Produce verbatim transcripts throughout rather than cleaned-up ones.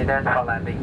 Resident for landing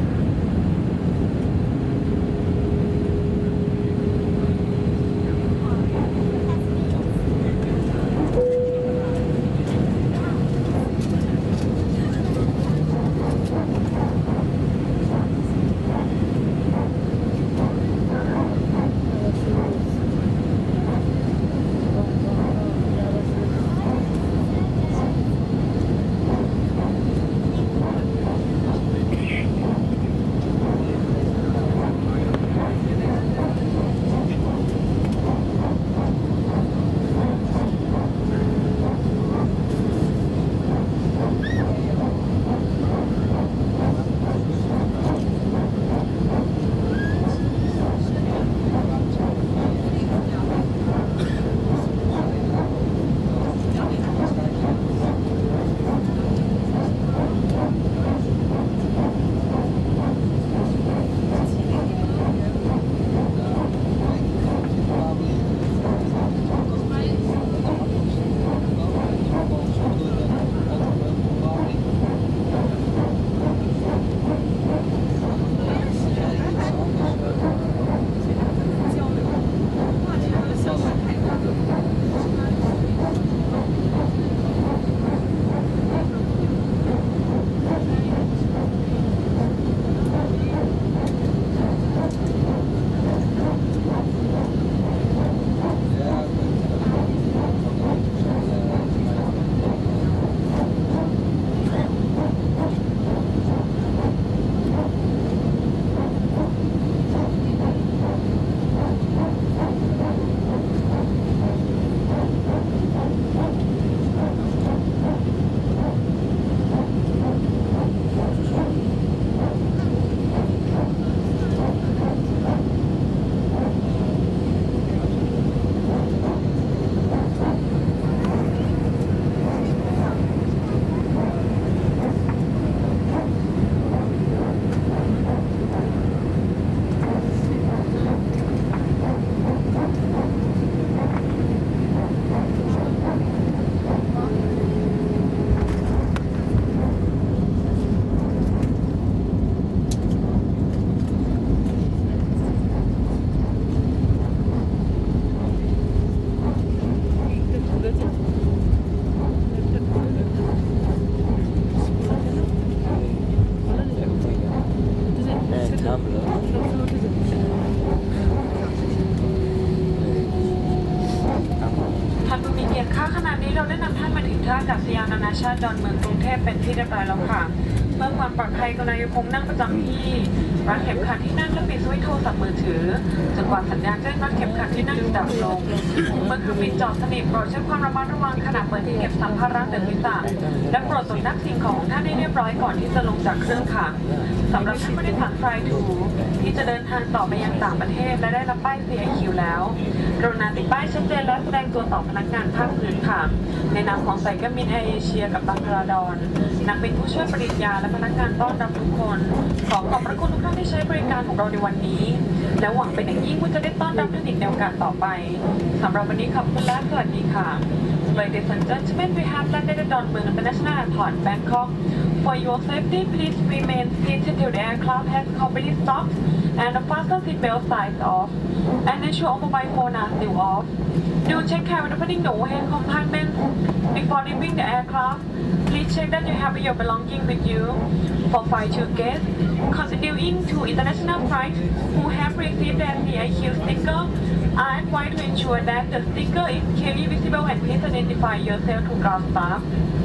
ท่านผู้มีเกียรติค่ะขณะนี้เราได้นำท่านมาถึงท่าอากาศยานนานาชาติดอนเมืองกรุงเทพเป็นที่เรียบร้อยแล้วค่ะเพื่อความปลอดภัยกรุณายังคงนั่งประจำที่รัดเข็มขัดที่นั่งและปิดสวิตช์โทรศัพท์มือถือจนกว่าสัญญาณแจ้งรัดเข็มขัดที่นั่งจะดับลงเมื่อเครื่องบินจอดสนิทโปรดใช้ความระมัดระวังขณะเปิดที่เก็บสัมภาระเดินศีรษะและโปรดตรวจนับสิ่งของของท่านให้เรียบร้อยก่อนที่จะลงจากเครื่องค่ะสำหรับท่านผู้โดยสารไฟทูที่จะเดินทางต่อไปยังต่างประเทศและได้รับป้าย ซี ไอ คิว แล้วกรุณาติดป้ายชัดเจนและแสดงตัวต่อพนักงานภาคพื้นค่ะในนามของสายการบินแอร์เอเชียกับบังคลาดอนนักบินผู้ช่วยปริญญาและพนักงานต้อนรับทุกคนขอขอบพระคุณทุกท่านที่ใช้บริการของเราในวันนี้และหวังเป็นอย่างยิ่งว่าจะได้ต้อนรับท่านอีกในโอกาสต่อไปสำหรับวันนี้ขอบคุณและสวัสดีค่ะ Ladies and gentlemen, we have landed at Dongmueang International Airport, Bangkok. For your safety, please remain seated till the aircraft has completely stopped and the fasten seatbelt signs off, and ensure all mobile phones are still off. Do check care when opening the overhead compartments before leaving the aircraft. Please check that you have your belongings with you. For flight to guests continuing to international flights who have received the C I Q sticker, are advised to ensure that the sticker is clearly visible and please identify yourself to ground staff.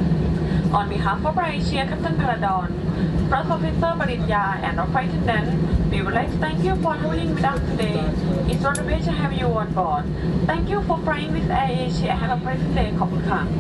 On behalf of Asia, Captain Paradon, First Officer Parinya, and our flight attendant, we would like to thank you for traveling with us today. It's our pleasure to have you on board. Thank you for flying with Air Asia. Have a pleasant day. ขอบคุณค่ะ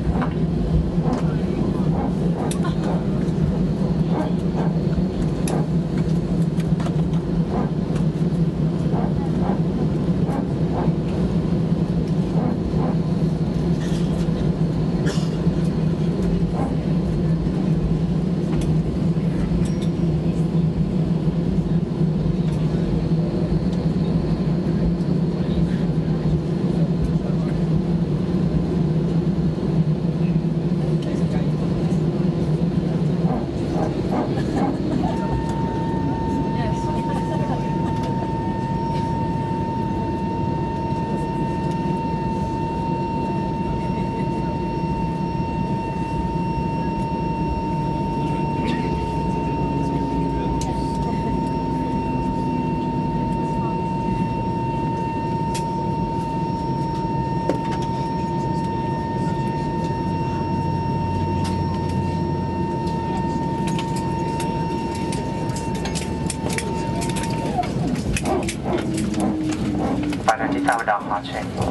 到哈 check